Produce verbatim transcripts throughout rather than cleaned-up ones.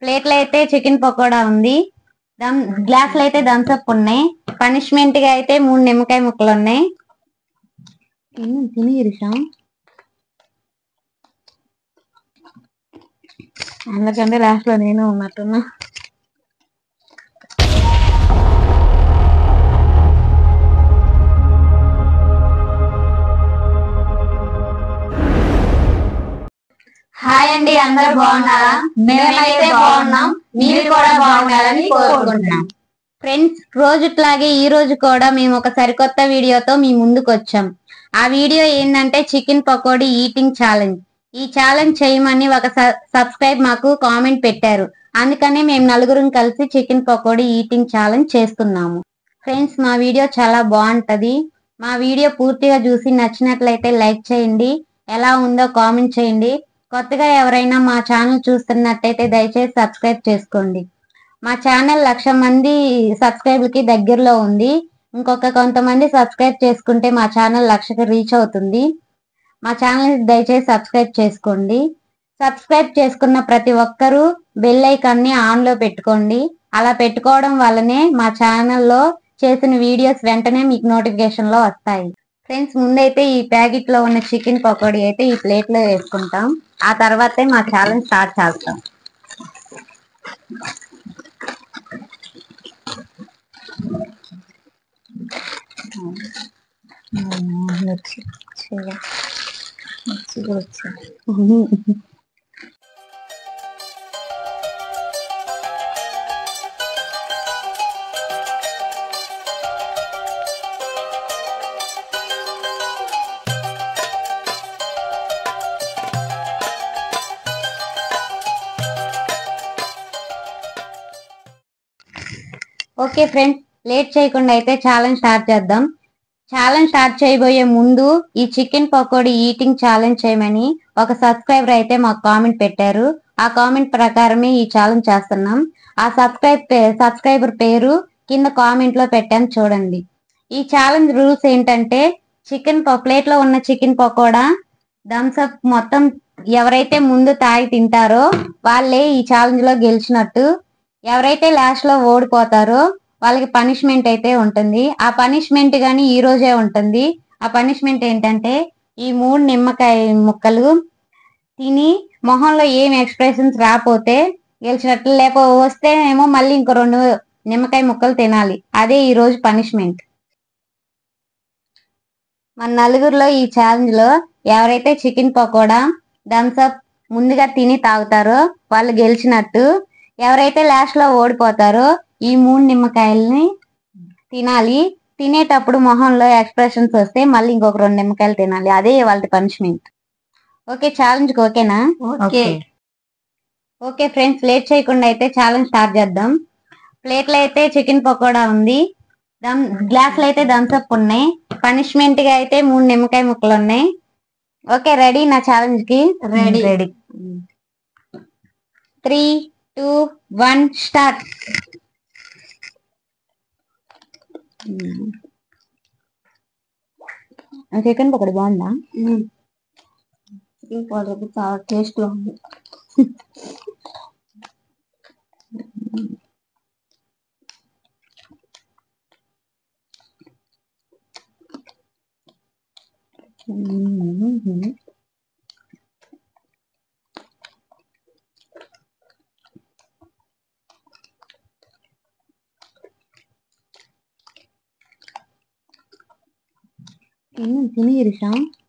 ప్లేట్లో అయితే చికెన్ పకోడా ఉంది. దమ్ గ్లాసులు అయితే థమ్స్ అప్ ఉన్నాయి. పనిష్మెంట్ గా అయితే మూడు నిమ్మకాయ ముక్కలు ఉన్నాయి. తిని తిని ఇరుషా అందుకంటే లాస్ట్ లో నేను ఉన్నట్టున్నా. హాయ్ అండి, అందరూ బాగున్నారా? మేమైతే బాగున్నాం. మీరు కూడా బాగుండాలని కోరుకుంటున్నాం. ఫ్రెండ్స్, రోజుట్లాగే ఈ రోజు కూడా మేము ఒక సరికొత్త వీడియోతో మీ ముందుకు వచ్చాం. ఆ వీడియో ఏంటంటే చికెన్ పకోడీ ఈటింగ్ ఛాలెంజ్. ఈ ఛాలెంజ్ చేయమని ఒక సబ్స్క్రైబ్ మాకు కామెంట్ పెట్టారు. అందుకనే మేము నలుగురం కలిసి చికెన్ పకోడీ ఈటింగ్ ఛాలెంజ్ చేస్తున్నాము. ఫ్రెండ్స్, మా వీడియో చాలా బాగుంటది. మా వీడియో పూర్తిగా చూసి నచ్చినట్లయితే లైక్ చేయండి. ఎలా ఉందో కామెంట్ చేయండి. కొత్తగా ఎవరైనా మా ఛానల్ చూస్తున్నట్టయితే దయచేసి సబ్స్క్రైబ్ చేసుకోండి. మా ఛానల్ లక్ష మంది సబ్స్క్రైబర్కి దగ్గరలో ఉంది. ఇంకొక కొంతమంది సబ్స్క్రైబ్ చేసుకుంటే మా ఛానల్ లక్షకి రీచ్ అవుతుంది. మా ఛానల్ దయచేసి సబ్స్క్రైబ్ చేసుకోండి. సబ్స్క్రైబ్ చేసుకున్న ప్రతి ఒక్కరూ బెల్ ఐకాన్ని ఆన్లో పెట్టుకోండి. అలా పెట్టుకోవడం వల్లనే మా ఛానల్లో చేసిన వీడియోస్ వెంటనే మీకు నోటిఫికేషన్లో వస్తాయి. ఫ్రెండ్స్, ముందైతే ఈ ప్యాకెట్ లో ఉన్న చికెన్ పకోడీ అయితే ఈ ప్లేట్ లో వేసుకుంటాం. ఆ తర్వాతే మా ఛాలెంజ్ స్టార్ట్ చేస్తాం. ఓకే ఫ్రెండ్స్, లేట్ చేయకుండా అయితే ఛాలెంజ్ స్టార్ట్ చేద్దాం. ఛాలెంజ్ స్టార్ట్ చేయబోయే ముందు ఈ చికెన్ పకోడీ ఈటింగ్ ఛాలెంజ్ చేయమని ఒక సబ్స్క్రైబర్ అయితే మాకు కామెంట్ పెట్టారు. ఆ కామెంట్ ప్రకారమే ఈ ఛాలెంజ్ చేస్తున్నాం. ఆ సబ్స్క్రైబ్ సబ్స్క్రైబర్ పేరు కింద కామెంట్ లో పెట్టాను, చూడండి. ఈ ఛాలెంజ్ రూల్స్ ఏంటంటే, చికెన్ ప్లేట్ లో ఉన్న చికెన్ పకోడా థమ్స్ అప్ మొత్తం ఎవరైతే ముందు తాగి తింటారో వాళ్ళే ఈ ఛాలెంజ్ లో గెలిచినట్టు. ఎవరైతే లాస్ట్ లో ఓడిపోతారో వాళ్ళకి పనిష్మెంట్ అయితే ఉంటుంది. ఆ పనిష్మెంట్ గాని ఈ రోజే ఉంటుంది. ఆ పనిష్మెంట్ ఏంటంటే, ఈ మూడు నిమ్మకాయ ముక్కలు తిని మొహంలో ఏం ఎక్స్ప్రెషన్స్ రాపోతే గెలిచినట్లు, లేకపోతే వస్తే ఏమో మళ్ళీ ఇంకో రెండు నిమ్మకాయ ముక్కలు తినాలి. అదే ఈ రోజు పనిష్మెంట్. మన నలుగురిలో ఈ ఛాలెంజ్ లో ఎవరైతే చికెన్ పకోడా థమ్స్ అప్ ముందుగా తిని తాగుతారో వాళ్ళు గెలిచినట్టు. ఎవరైతే లాస్ట్ లో ఓడిపోతారో ఈ మూడు నిమ్మకాయల్ని తినాలి. తినేటప్పుడు మొహంలో ఎక్స్ప్రెషన్స్ వస్తే మళ్ళీ ఇంకొక రెండు నిమ్మకాయలు తినాలి. అదే వాళ్ళ పనిష్మెంట్. ఓకే, ఛాలెంజ్ ఓకేనా? ఓకే ఓకే ఫ్రెండ్స్, లేట్ చేయకుండా అయితే ఛాలెంజ్ స్టార్ట్ చేద్దాం. ప్లేట్లో అయితే చికెన్ పకోడా ఉంది. దమ్ గ్లాసులు అయితే థమ్స్ అప్ ఉన్నాయి. పనిష్మెంట్ గా అయితే మూడు నిమ్మకాయ ముక్కలు ఉన్నాయి. ఓకే, రెడీ నా ఛాలెంజ్ కి? Ready ready three two one start. Chicken pakoda బాగుందా? చికెన్ పకోడీ చాలా టేస్ట్ గా ఉంది. తిని తిని ఇరుషా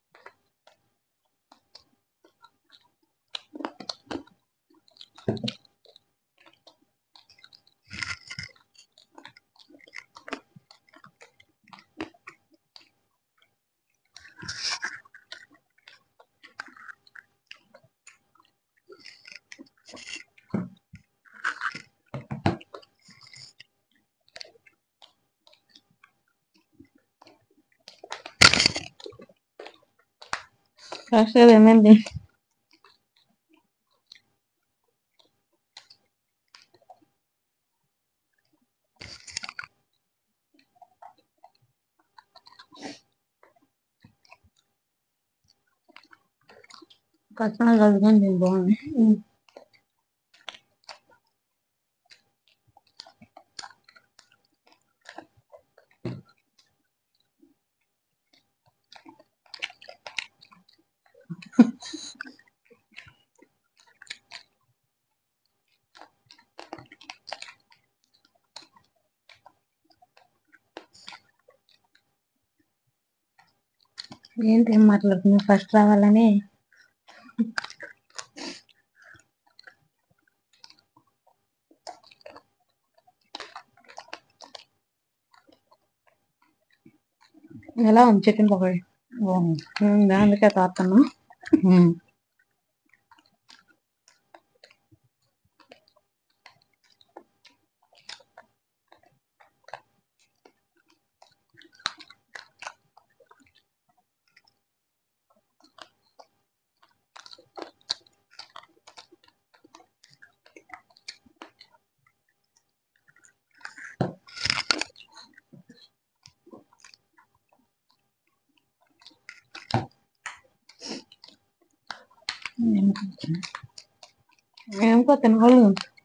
ఏమైంది? కష్టంగా కలుగుతుంది, బాగుంది. ఏంటి ఏం మాట్లాడుతున్నావు ఫస్ట్ రావాలని ఎలా ఉంది చికెన్ పకోడీ అందుకే తాగుతున్నా ఏం పోతాను వాళ్ళు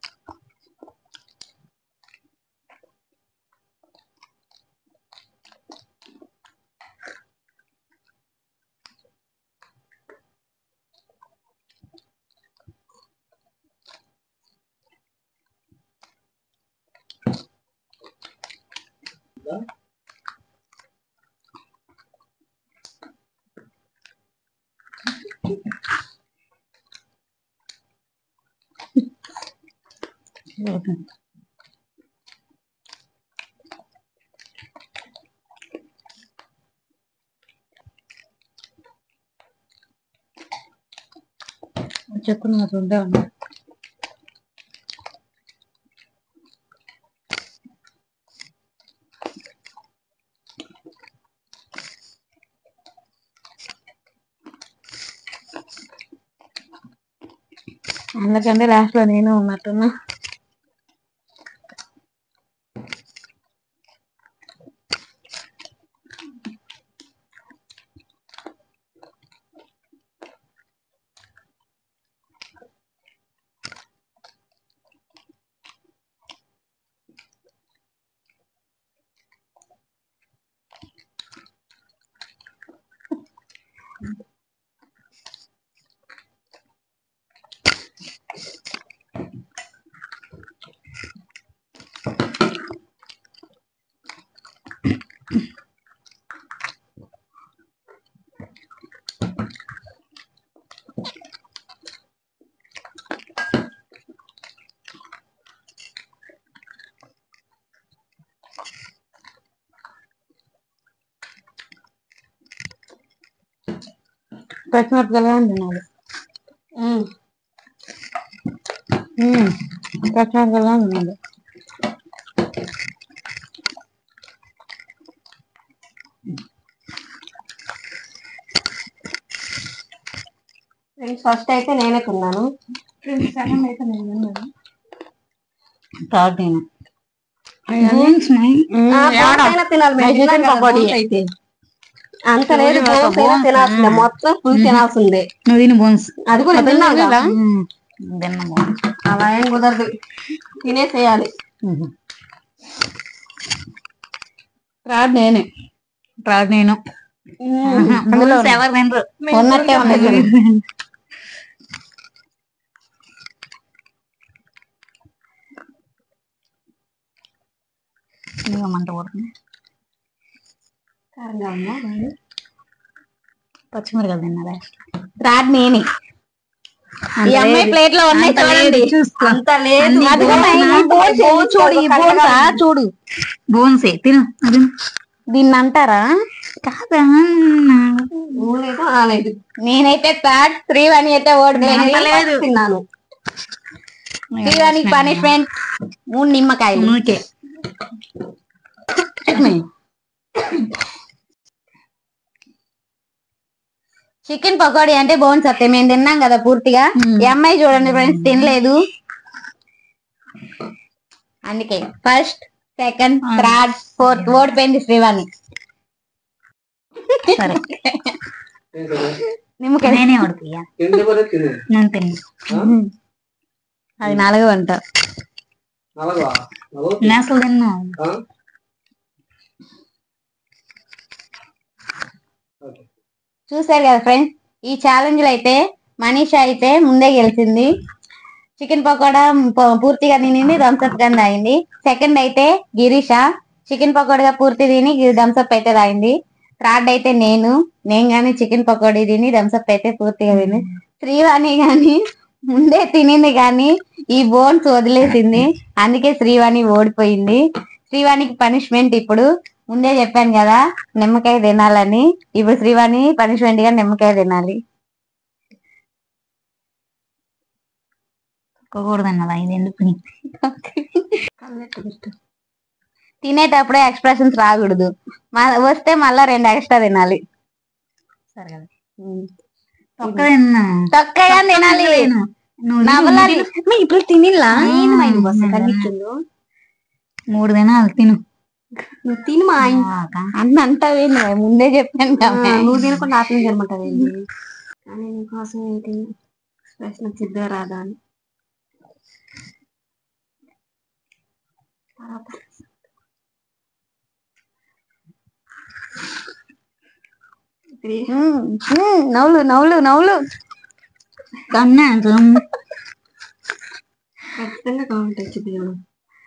చెక్కున్నా ఉండే ఉన్నా అందుకంటే లాస్ట్ లో నేను ఉన్నట్టున్నా పచ్చిమిరపకాయలు తినాలి పచ్చిమిరపకాయలు తినాలి ఫస్ట్ అయితే నేనే తిన్నాను సెకండ్ అయితే నేను తిన్నాను థర్డ్ నేను తినాలి అయితే అంత లేదు తినాల్సిందే మొత్తం ఫుల్ తినాల్సిందే నువ్వు తిని బోన్స్ అది కూడా అలా ఏం కుదరదు తినేసేయాలి రాడు నేనే రాడు నేను ఎవరు తినరు ఉన్నట్టే ఉన్నది మంట పడుతుంది పచ్చిమిరకాయలు తిన్నారా రాడు నేనే ఈ అమ్మాయి ప్లేట్ లో ఉన్నాయి చూడండి అంత లేదు చూడు ఈ బోన్స్ చూడు బోన్సే తిను దీన్ని అంటారా కాదా నేనైతే థర్డ్ త్రీ వన్ అయితే ఓడిపోయాను తిన్నాను త్రీ వన్ పనిష్మెంట్ మూడు నిమ్మకాయలు ఓకే చికెన్ పకోడీ అంటే బోన్స్ వస్తాయి మేము తిన్నాం కదా పూర్తిగా ఈ అమ్మాయి చూడండి ఫ్రెండ్స్ తినలేదు అందుకే ఫస్ట్ సెకండ్ థర్డ్ ఫోర్త్ ఓడిపోయింది శ్రీవాణి సరే నిమ్మకాయ నేనే ఓడిపోయా నేను తిన్నా అది నాలుగు అంట అసలు తిన్నా చూసారు కదా ఫ్రెండ్స్ ఈ ఛాలెంజ్ లో అయితే మనీషా అయితే ముందే గెలిచింది చికెన్ పకోడా పూర్తిగా తినింది థమ్స్అప్ గా తాగింది సెకండ్ అయితే గిరీష చికెన్ పకోడా పూర్తి తిని థమ్స్అప్ అయితే తాగింది థర్డ్ అయితే నేను నేను గాని చికెన్ పకోడీ తిని థమ్స్అప్ అయితే పూర్తిగా తిని, శ్రీవాణి గాని ముందే తినింది కానీ ఈ బోన్స్ వదిలేసింది, అందుకే శ్రీవాణి ఓడిపోయింది. శ్రీవాణికి పనిష్మెంట్ ఇప్పుడు ముందే చెప్పాను కదా నిమ్మకాయ తినాలని, ఇప్పుడు శ్రీవాణి పనిష్మెంట్ గా నిమ్మకాయ తినాలి. తొక్కకూడదన్నదా ఇది ఎందుకు? తినేటప్పుడే ఎక్స్ప్రెషన్స్ రాకూడదు, వస్తే మళ్ళా రెండు ఎక్స్ట్రా తినాలి. సరే కదా తొక్క తిన్నా తొక్కగా తినాలి. ఇప్పుడు తినిలా మూడు తినాలి తిను నువ్వు తిని మా అన్న అంటావేంది ముందే చెప్పాను కదా నువ్వు తినకుండా ఆఫీస్ తినమంటావేంది కానీ నీకోసం ఏంటి స్పెషల్ సిద్ధ రాదా అని. నవ్వులు నవ్వులు నవ్వులు కన్నా ఖచ్చితంగా కామెంట్ వచ్చింది చూడు.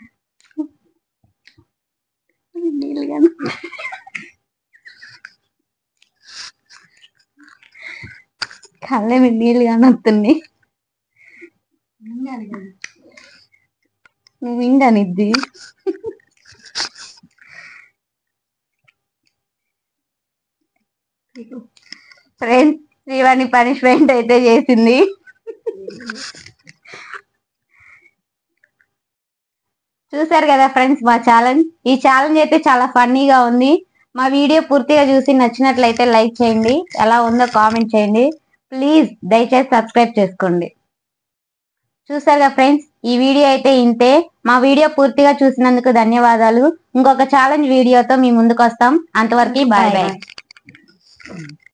కళ్ళ మీద నీళ్ళు కానీ వస్తుంది. నువ్వు ఇంకా నిద్ది ఫ్రెండ్స్ శ్రీవాణి పనిష్మెంట్ అయితే చేసింది. చూసారు కదా ఫ్రెండ్స్ మా ఛాలెంజ్. ఈ ఛాలెంజ్ అయితే చాలా ఫన్నీగా ఉంది. మా వీడియో పూర్తిగా చూసి నచ్చినట్లయితే లైక్ చేయండి, ఎలా ఉందో కామెంట్ చేయండి. ప్లీజ్ దయచేసి సబ్స్క్రైబ్ చేసుకోండి. చూసారు కదా ఫ్రెండ్స్ ఈ వీడియో అయితే ఇంతే. మా వీడియో పూర్తిగా చూసినందుకు ధన్యవాదాలు. ఇంకొక ఛాలెంజ్ వీడియోతో మీ ముందుకు వస్తాం. అంతవరకు బాయ్ బాయ్.